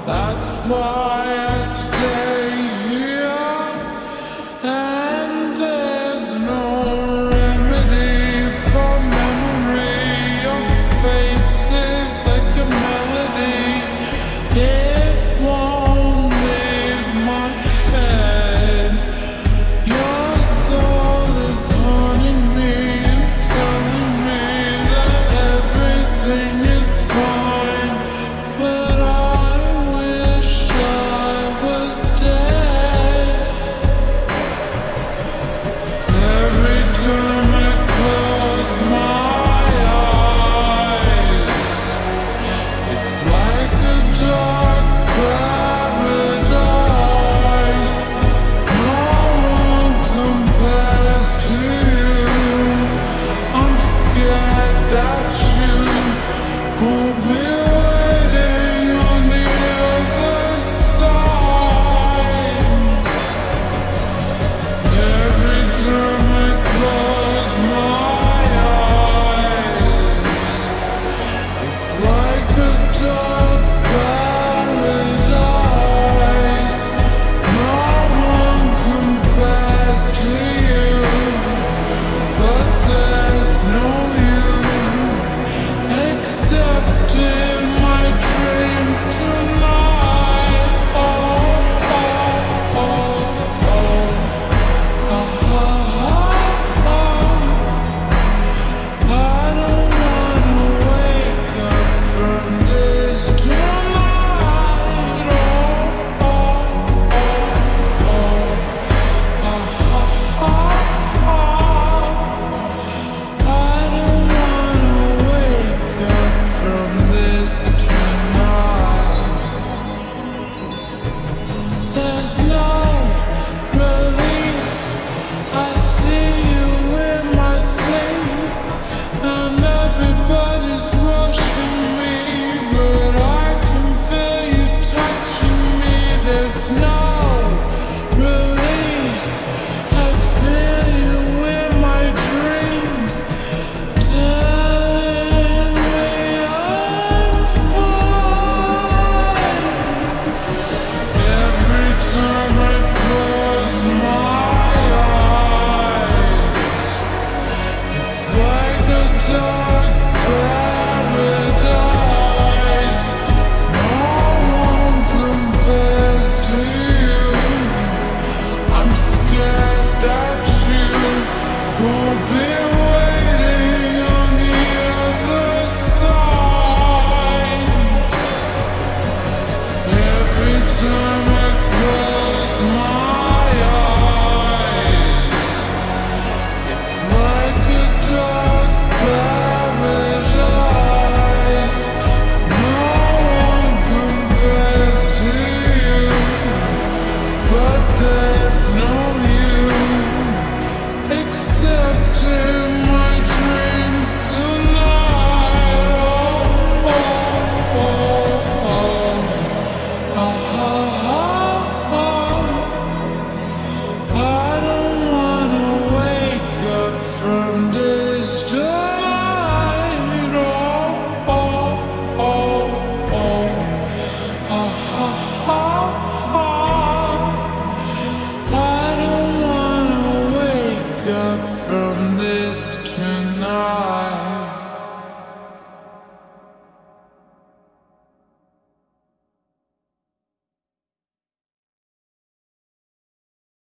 That's why I stay here, and there's no remedy for memory of faces like a melody. It won't leave my head. Your soul is haunting me and telling me that everything is fine, but I wish I was dead. Every time I close my eyes, it's like a dark paradise. No one compares to you. I'm scared that you won't be waiting on the other side. Every time I close my eyes, it's like a dark paradise. No one compares to you, but there's no you except in my dreams tonight. Oh, oh, oh, oh. I don't wanna wake up from this tonight. Oh, oh, I don't wanna wake up from this tonight. There's no relief. I see you in my sleep, and everybody's rushing me, but I can feel you touching me. There's no